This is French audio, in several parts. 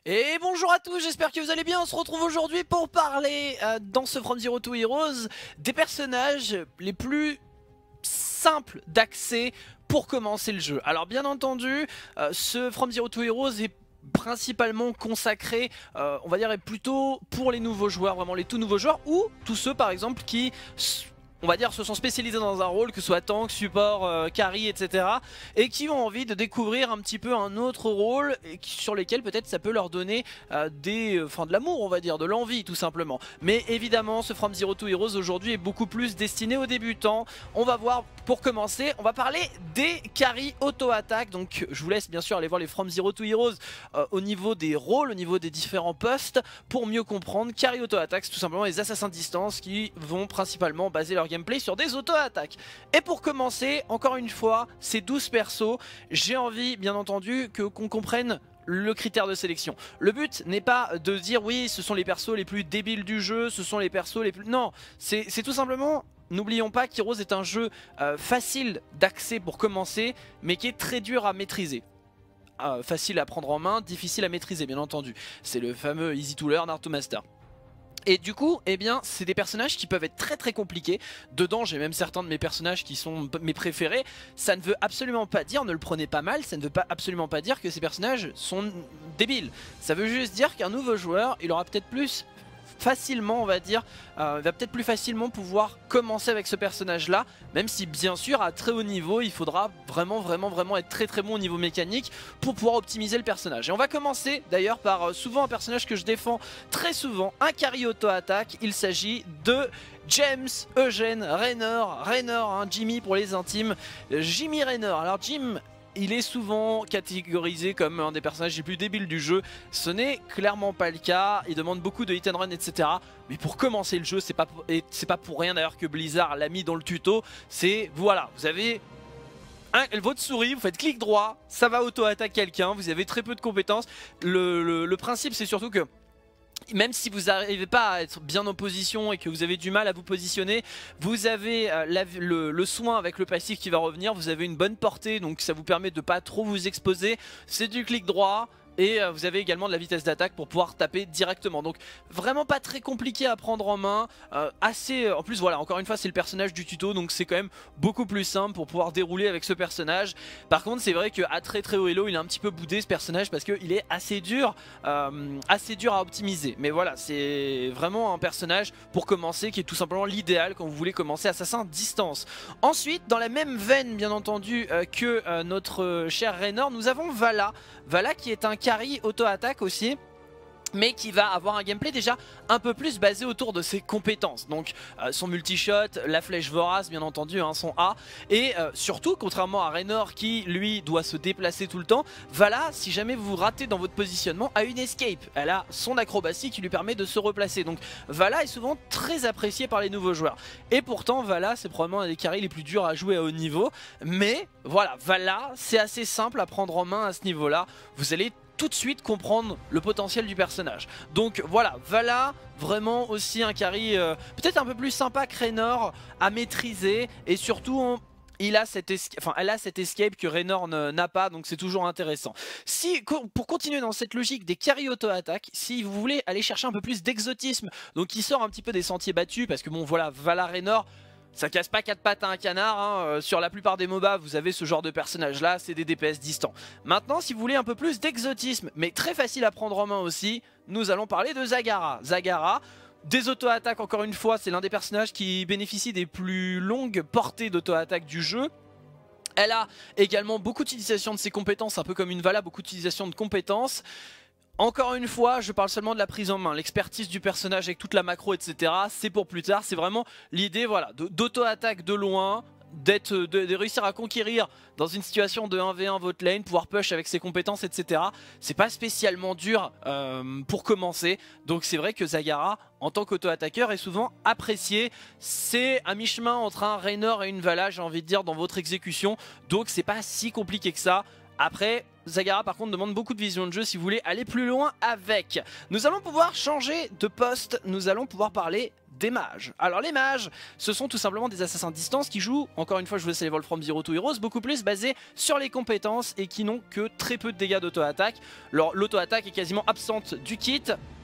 Et bonjour à tous, j'espère que vous allez bien. On se retrouve aujourd'hui pour parler dans ce From Zero to Heroes des personnages les plus simples d'accès pour commencer le jeu. Alors bien entendu, ce From Zero to Heroes est principalement consacré, on va dire, est plutôt pour les nouveaux joueurs, vraiment les tout nouveaux joueurs, ou tous ceux par exemple qui, on va dire, se sont spécialisés dans un rôle, que ce soit tank, support, carry, etc. et qui ont envie de découvrir un petit peu un autre rôle et sur lesquels peut-être ça peut leur donner de l'amour, on va dire, de l'envie tout simplement. Mais évidemment, ce From Zero to Heroes aujourd'hui est beaucoup plus destiné aux débutants. On va voir, pour commencer, on va parler des carry auto-attaque. Donc je vous laisse bien sûr aller voir les From Zero to Heroes au niveau des rôles, au niveau des différents postes, pour mieux comprendre. Carry auto-attaque, c'est tout simplement les assassins de distance qui vont principalement baser leur gameplay sur des auto-attaques. Et pour commencer, encore une fois, ces 12 persos, j'ai envie bien entendu qu'on comprenne le critère de sélection. Le but n'est pas de dire oui, ce sont les persos les plus débiles du jeu, ce sont les persos les plus... Non, c'est tout simplement... N'oublions pas qu'Heroes est un jeu facile d'accès pour commencer, mais qui est très dur à maîtriser. Facile à prendre en main, difficile à maîtriser bien entendu. C'est le fameux Easy to Learn, Hard to Master. Et du coup, eh bien, c'est des personnages qui peuvent être très très compliqués. Dedans, j'ai même certains de mes personnages qui sont mes préférés. Ça ne veut absolument pas dire, ne le prenez pas mal, ça ne veut pas absolument pas dire que ces personnages sont débiles. Ça veut juste dire qu'un nouveau joueur, il aura peut-être plus facilement, on va dire, va peut-être plus facilement pouvoir commencer avec ce personnage là, même si bien sûr à très haut niveau il faudra vraiment être très très bon au niveau mécanique pour pouvoir optimiser le personnage. Et on va commencer d'ailleurs par souvent un personnage que je défends très souvent, un carry auto-attaque. Il s'agit de James Eugene Raynor, hein, Jimmy pour les intimes, Jimmy Raynor. Alors Jim, il est souvent catégorisé comme un des personnages les plus débiles du jeu. Ce n'est clairement pas le cas. Il demande beaucoup de hit and run, etc. Mais pour commencer le jeu, c'est pas pour rien d'ailleurs que Blizzard l'a mis dans le tuto. C'est, voilà, vous avez votre souris, vous faites clic droit, ça va auto-attaquer quelqu'un. Vous avez très peu de compétences. Le principe, c'est surtout que même si vous n'arrivez pas à être bien en position et que vous avez du mal à vous positionner, vous avez le soin avec le passif qui va revenir, vous avez une bonne portée, donc ça vous permet de ne pas trop vous exposer. C'est du clic droit. Et vous avez également de la vitesse d'attaque pour pouvoir taper directement. Donc vraiment pas très compliqué à prendre en main. En plus voilà, encore une fois c'est le personnage du tuto, donc c'est quand même beaucoup plus simple pour pouvoir dérouler avec ce personnage. Par contre c'est vrai qu'à très très haut elo il est un petit peu boudé ce personnage parce qu'il est assez dur à optimiser. Mais voilà, c'est vraiment un personnage pour commencer qui est tout simplement l'idéal quand vous voulez commencer Assassin Distance. Ensuite, dans la même veine bien entendu que notre cher Raynor, nous avons Vala. Vala qui est un carry auto-attaque aussi, mais qui va avoir un gameplay déjà un peu plus basé autour de ses compétences. Donc son multi-shot, la flèche vorace bien entendu, hein, son A. Et surtout, contrairement à Raynor qui lui doit se déplacer tout le temps, Vala, si jamais vous ratez dans votre positionnement, a une escape. Elle a son acrobatie qui lui permet de se replacer. Donc Vala est souvent très appréciée par les nouveaux joueurs. Et pourtant Vala c'est probablement un des carries les plus durs à jouer à haut niveau. Mais voilà, Vala c'est assez simple à prendre en main à ce niveau là. Vous allez tout de suite comprendre le potentiel du personnage. Donc voilà, Vala, vraiment aussi un carry peut-être un peu plus sympa que Raynor à maîtriser. Et surtout elle a cette escape que Raynor n'a pas, donc c'est toujours intéressant. Pour continuer dans cette logique des carry auto-attaque, si vous voulez aller chercher un peu plus d'exotisme, donc qui sort un petit peu des sentiers battus, parce que bon voilà, Vala Raynor, ça casse pas quatre pattes à un canard, hein. Sur la plupart des MOBA vous avez ce genre de personnage là, c'est des DPS distants. Maintenant si vous voulez un peu plus d'exotisme, mais très facile à prendre en main aussi, nous allons parler de Zagara. Zagara, des auto-attaques encore une fois, c'est l'un des personnages qui bénéficie des plus longues portées d'auto-attaque du jeu. Elle a également beaucoup d'utilisation de ses compétences, un peu comme une Vala, beaucoup d'utilisation de compétences. Encore une fois, je parle seulement de la prise en main, l'expertise du personnage avec toute la macro, etc. C'est pour plus tard, c'est vraiment l'idée voilà, d'auto-attaque de loin, de réussir à conquérir dans une situation de 1v1 votre lane, pouvoir push avec ses compétences, etc. C'est pas spécialement dur pour commencer, donc c'est vrai que Zagara, en tant qu'auto-attaqueur, est souvent apprécié. C'est un mi-chemin entre un Raynor et une Vala, j'ai envie de dire, dans votre exécution, donc c'est pas si compliqué que ça. Après, Zagara par contre demande beaucoup de vision de jeu si vous voulez aller plus loin avec. Nous allons pouvoir changer de poste, nous allons pouvoir parler des mages. Alors les mages, ce sont tout simplement des assassins de distance qui jouent, encore une fois je vous laisse les From Zero to Heroes, beaucoup plus basés sur les compétences et qui n'ont que très peu de dégâts d'auto-attaque. L'auto-attaque est quasiment absente du kit.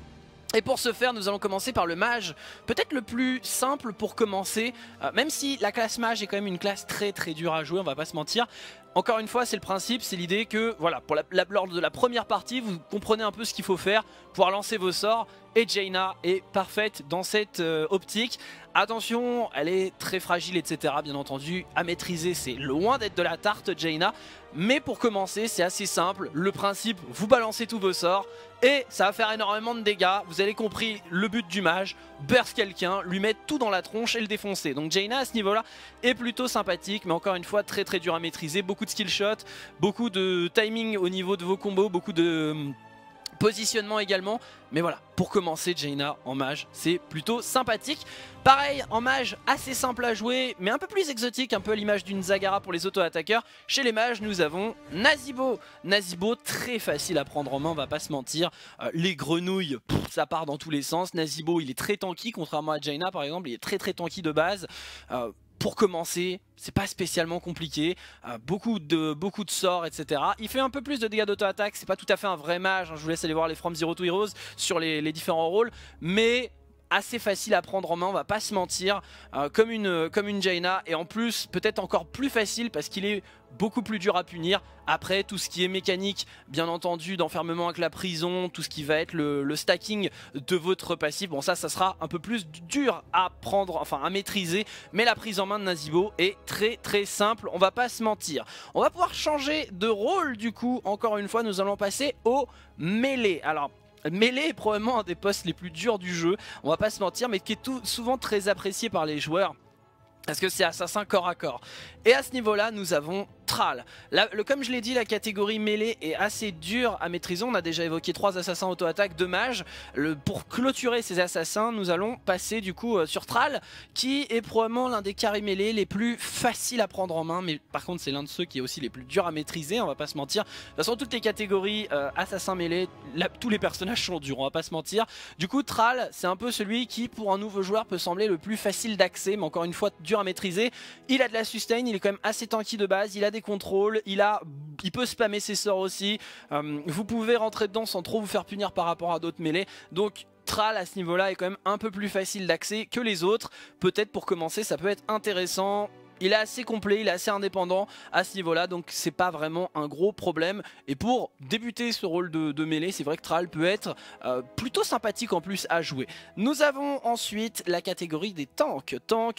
Et pour ce faire, nous allons commencer par le mage, peut-être le plus simple pour commencer, même si la classe mage est quand même une classe très dure à jouer, on va pas se mentir. Encore une fois, c'est le principe, c'est l'idée que, voilà, pour lors de la première partie, vous comprenez un peu ce qu'il faut faire, pouvoir lancer vos sorts, et Jaina est parfaite dans cette optique. Attention, elle est très fragile, etc. Bien entendu, à maîtriser, c'est loin d'être de la tarte, Jaina. Mais pour commencer, c'est assez simple. Le principe, vous balancez tous vos sorts et ça va faire énormément de dégâts. Vous avez compris le but du mage, burst quelqu'un, lui mettre tout dans la tronche et le défoncer. Donc Jaina à ce niveau-là est plutôt sympathique, mais encore une fois très dur à maîtriser. Beaucoup de skill shots, beaucoup de timing au niveau de vos combos, beaucoup de positionnement également. Mais voilà, pour commencer, Jaina en mage, c'est plutôt sympathique. Pareil, en mage, assez simple à jouer, mais un peu plus exotique, un peu à l'image d'une Zagara pour les auto-attaqueurs. Chez les mages, nous avons Nazeebo. Nazeebo, très facile à prendre en main, on va pas se mentir. Les grenouilles, ça part dans tous les sens. Nazeebo, il est très tanky, contrairement à Jaina par exemple, il est très tanky de base. Pour commencer, c'est pas spécialement compliqué, beaucoup de sorts, etc. Il fait un peu plus de dégâts d'auto-attaque, c'est pas tout à fait un vrai mage, hein, je vous laisse aller voir les From Zero to Heroes sur les différents rôles, mais assez facile à prendre en main, on va pas se mentir, comme une Jaina, et en plus peut-être encore plus facile parce qu'il est beaucoup plus dur à punir. Après, tout ce qui est mécanique, bien entendu, d'enfermement avec la prison, tout ce qui va être le stacking de votre passif, bon ça sera un peu plus dur à prendre, enfin à maîtriser, mais la prise en main de Nazeebo est très simple, on va pas se mentir. On va pouvoir changer de rôle du coup, encore une fois, nous allons passer au mêlée. Alors, mêlée est probablement un des postes les plus durs du jeu, on va pas se mentir, mais qui est souvent très apprécié par les joueurs. Parce que c'est assassin corps à corps. Et à ce niveau-là, nous avons Thrall. Comme je l'ai dit, la catégorie mêlée est assez dure à maîtriser. On a déjà évoqué 3 assassins auto-attaque, 2 mages. Pour clôturer ces assassins, nous allons passer du coup sur Thrall, qui est probablement l'un des carrés mêlés les plus faciles à prendre en main. Mais par contre, c'est l'un de ceux qui est aussi les plus durs à maîtriser, on va pas se mentir. De toute façon, toutes les catégories assassins mêlés, tous les personnages sont durs, on va pas se mentir. Du coup, Thrall, c'est un peu celui qui, pour un nouveau joueur, peut sembler le plus facile d'accès, mais encore une fois, dur à maîtriser. Il a de la sustain, il est quand même assez tanky de base, il a des contrôles, il peut spammer ses sorts aussi. Vous pouvez rentrer dedans sans trop vous faire punir par rapport à d'autres mêlées. Donc Thrall à ce niveau-là est quand même un peu plus facile d'accès que les autres. Peut-être pour commencer, ça peut être intéressant. Il est assez complet, il est assez indépendant à ce niveau-là, donc c'est pas vraiment un gros problème. Et pour débuter ce rôle de mêlée, c'est vrai que Thrall peut être plutôt sympathique en plus à jouer. Nous avons ensuite la catégorie des tanks.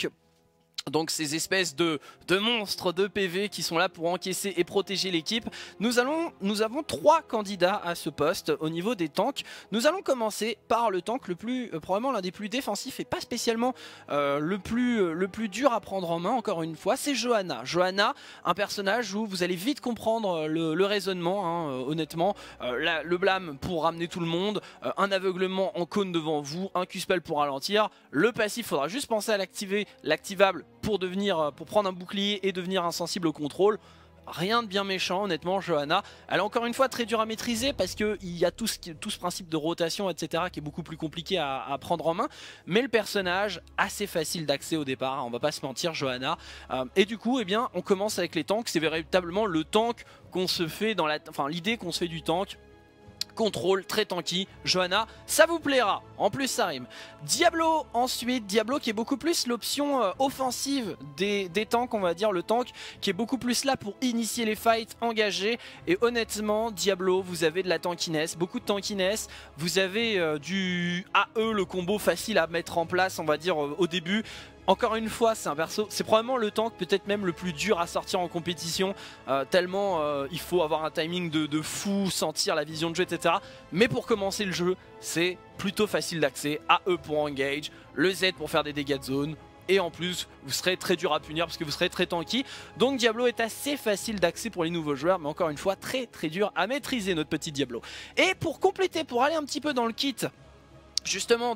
Donc ces espèces de monstres de PV qui sont là pour encaisser et protéger l'équipe. Nous avons 3 candidats à ce poste au niveau des tanks. Nous allons commencer par le tank probablement l'un des plus défensifs et pas spécialement le plus dur à prendre en main, encore une fois, c'est Johanna. Johanna, un personnage où vous allez vite comprendre le raisonnement, hein, honnêtement. Le blâme pour ramener tout le monde, un aveuglement en cône devant vous, un Q-spell pour ralentir. Le passif, il faudra juste penser à l'activable pour prendre un bouclier et devenir insensible au contrôle. Rien de bien méchant honnêtement. Johanna, elle est encore une fois très dure à maîtriser parce qu'il y a tout ce principe de rotation, etc. qui est beaucoup plus compliqué à prendre en main, mais le personnage assez facile d'accès au départ, hein, on va pas se mentir, Johanna. Et du coup, eh bien, on commence avec les tanks. C'est véritablement le tank qu'on se fait l'idée qu'on se fait du tank. Contrôle, très tanky, Johanna, ça vous plaira, en plus ça rime. Diablo ensuite, Diablo qui est beaucoup plus l'option offensive des tanks, on va dire, le tank qui est beaucoup plus là pour initier les fights, engager. Et honnêtement, Diablo, vous avez de la tankiness, beaucoup de tankiness, vous avez du AE, le combo facile à mettre en place, on va dire, au début. Encore une fois, c'est un perso, c'est probablement le tank peut-être même le plus dur à sortir en compétition, tellement il faut avoir un timing de fou, sentir la vision de jeu, etc. Mais pour commencer le jeu, c'est plutôt facile d'accès. AE pour engage, le Z pour faire des dégâts de zone, et en plus vous serez très dur à punir parce que vous serez très tanky. Donc Diablo est assez facile d'accès pour les nouveaux joueurs, mais encore une fois très dur à maîtriser notre petit Diablo. Et pour compléter, pour aller un petit peu dans le kit justement des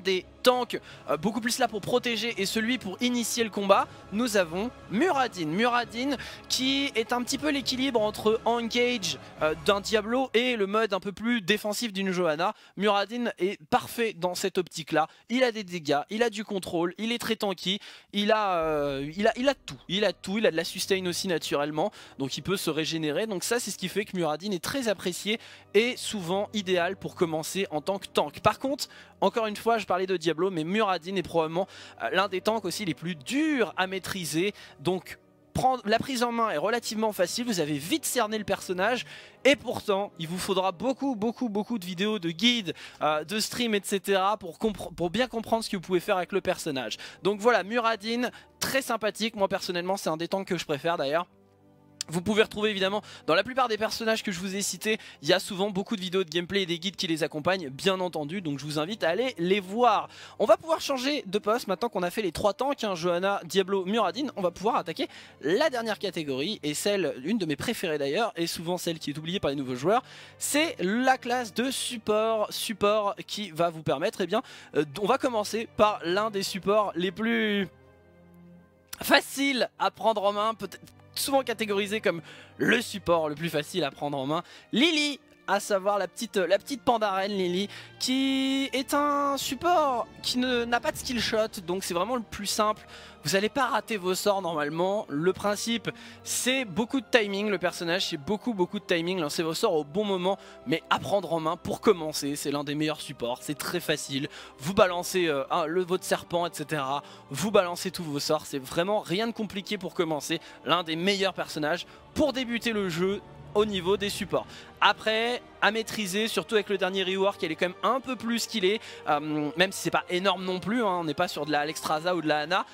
tank beaucoup plus là pour protéger et celui pour initier le combat, nous avons Muradin. Muradin qui est un petit peu l'équilibre entre engage d'un Diablo et le mode un peu plus défensif d'une Johanna. Muradin est parfait dans cette optique là, il a des dégâts, il a du contrôle, il est très tanky, il a tout, il a de la sustain aussi naturellement, donc il peut se régénérer, donc ça c'est ce qui fait que Muradin est très apprécié et souvent idéal pour commencer en tant que tank. Par contre, encore une fois je parlais de Diablo, mais Muradin est probablement l'un des tanks aussi les plus durs à maîtriser, donc la prise en main est relativement facile, vous avez vite cerné le personnage et pourtant il vous faudra beaucoup de vidéos, de guides, de streams etc. pour bien comprendre ce que vous pouvez faire avec le personnage. Donc voilà, Muradin, très sympathique, moi personnellement c'est un des tanks que je préfère d'ailleurs. Vous pouvez retrouver évidemment dans la plupart des personnages que je vous ai cités, il y a souvent beaucoup de vidéos de gameplay et des guides qui les accompagnent bien entendu, donc je vous invite à aller les voir. On va pouvoir changer de poste maintenant qu'on a fait les 3 tanks, hein, Johanna, Diablo, Muradin, on va pouvoir attaquer la dernière catégorie et celle, une de mes préférées d'ailleurs, et souvent celle qui est oubliée par les nouveaux joueurs, c'est la classe de support qui va vous permettre, eh bien, on va commencer par l'un des supports les plus faciles à prendre en main, peut-être souvent catégorisé comme le support le plus facile à prendre en main, Lily, à savoir la petite pandarène Lily, qui est un support qui n'a pas de skill shot, donc c'est vraiment le plus simple. Vous n'allez pas rater vos sorts normalement. Le principe, c'est beaucoup de timing. Le personnage, c'est beaucoup de timing. Lancez vos sorts au bon moment, mais à prendre en main pour commencer. C'est l'un des meilleurs supports. C'est très facile. Vous balancez votre serpent, etc. Vous balancez tous vos sorts. C'est vraiment rien de compliqué pour commencer. L'un des meilleurs personnages pour débuter le jeu au niveau des supports. Après, à maîtriser, surtout avec le dernier rework, elle est quand même un peu plus skillée, même si c'est pas énorme non plus, hein, on n'est pas sur de l'Alexstrasza ou de la Ana,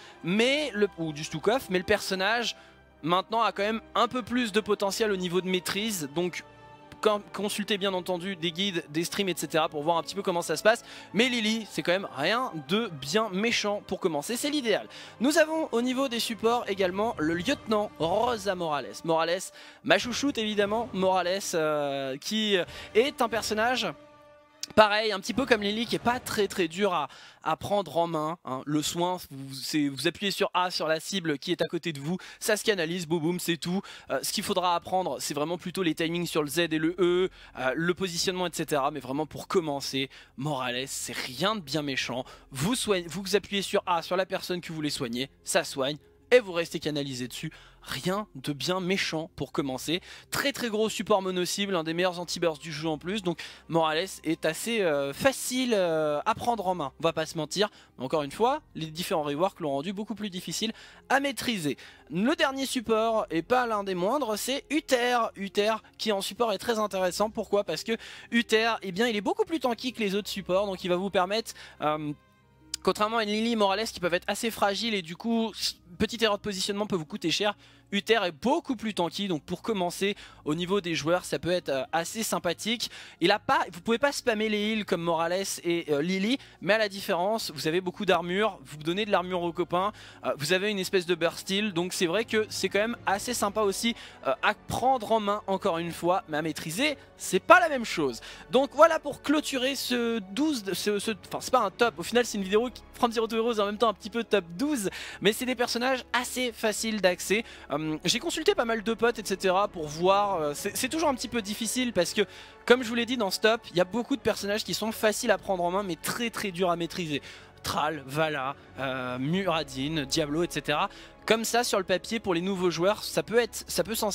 ou du Stukov, mais le personnage maintenant a quand même un peu plus de potentiel au niveau de maîtrise, donc consultez bien entendu des guides, des streams etc. pour voir un petit peu comment ça se passe, mais Lily c'est quand même rien de bien méchant pour commencer, c'est l'idéal. Nous avons au niveau des supports également le lieutenant Rosa Morales. Morales, ma chouchoute évidemment, Morales qui est un personnage pareil, un petit peu comme Lily, qui est pas très dur à prendre en main, hein. Le soin, vous appuyez sur A sur la cible qui est à côté de vous, ça se canalise, boum boum, c'est tout. Ce qu'il faudra apprendre, c'est vraiment plutôt les timings sur le Z et le E, le positionnement, etc. Mais vraiment pour commencer, Morales, c'est rien de bien méchant. Vous appuyez sur A sur la personne que vous voulez soigner, ça soigne, et vous restez canalisé dessus. Rien de bien méchant pour commencer. Très gros support mono-cible, un des meilleurs anti-burst du jeu en plus. Donc Morales est assez facile à prendre en main, on va pas se mentir. Mais encore une fois, les différents reworks l'ont rendu beaucoup plus difficile à maîtriser. Le dernier support, et pas l'un des moindres, c'est Uther. Uther qui en support est très intéressant. Pourquoi? Parce que Uther, eh bien, il est beaucoup plus tanky que les autres supports. Donc il va vous permettre... contrairement à une Lily et Morales qui peuvent être assez fragiles et du coup, petite erreur de positionnement peut vous coûter cher, Uther est beaucoup plus tanky, donc pour commencer au niveau des joueurs ça peut être assez sympathique. Vous pouvez pas spammer les heals comme Morales et Lily, mais à la différence vous avez beaucoup d'armure, vous donnez de l'armure aux copains, vous avez une espèce de burst heal, donc c'est vrai que c'est quand même assez sympa aussi à prendre en main encore une fois, mais à maîtriser c'est pas la même chose. Donc voilà pour clôturer ce 12, enfin c'est pas un top, au final c'est une vidéo From Zero to Heroes en même temps un petit peu top 12, mais c'est des personnages assez faciles d'accès. J'ai consulté pas mal de potes etc pour voir, c'est toujours un petit peu difficile parce que comme je vous l'ai dit dans ce top, il y a beaucoup de personnages qui sont faciles à prendre en main mais très durs à maîtriser. Thrall, Vala, Muradin, Diablo, etc. Comme ça sur le papier pour les nouveaux joueurs, ça peut être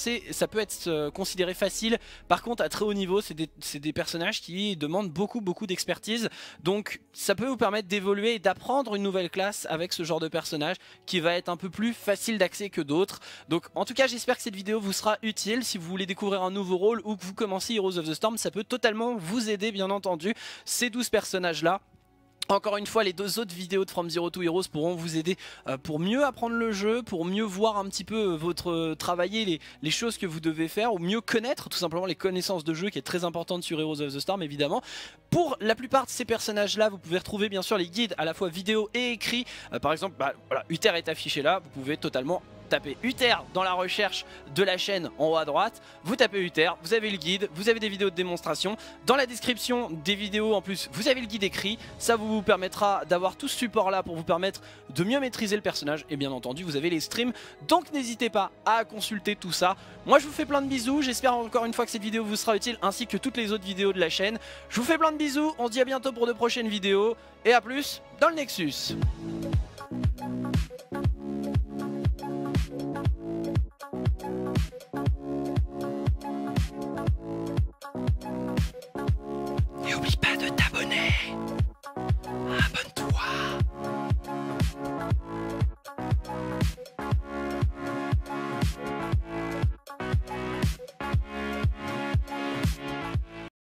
considéré facile. Par contre à très haut niveau, c'est des personnages qui demandent beaucoup d'expertise. Donc ça peut vous permettre d'évoluer et d'apprendre une nouvelle classe avec ce genre de personnage qui va être un peu plus facile d'accès que d'autres. Donc en tout cas j'espère que cette vidéo vous sera utile. Si vous voulez découvrir un nouveau rôle ou que vous commencez Heroes of the Storm, ça peut totalement vous aider bien entendu. Ces 12 personnages là. Encore une fois, les 2 autres vidéos de From Zero to Heroes pourront vous aider pour mieux apprendre le jeu, pour mieux voir un petit peu travailler les choses que vous devez faire, ou mieux connaître tout simplement les connaissances de jeu qui est très importante sur Heroes of the Storm évidemment. Pour la plupart de ces personnages là, vous pouvez retrouver bien sûr les guides à la fois vidéo et écrit. Par exemple, voilà, Uther est affiché là, vous pouvez totalement tapez Uther dans la recherche de la chaîne en haut à droite, vous tapez Uther, vous avez le guide, vous avez des vidéos de démonstration. Dans la description des vidéos en plus, vous avez le guide écrit, ça vous permettra d'avoir tout ce support là pour vous permettre de mieux maîtriser le personnage. Et bien entendu, vous avez les streams, donc n'hésitez pas à consulter tout ça. Moi je vous fais plein de bisous, j'espère encore une fois que cette vidéo vous sera utile ainsi que toutes les autres vidéos de la chaîne. Je vous fais plein de bisous, on se dit à bientôt pour de prochaines vidéos et à plus dans le Nexus.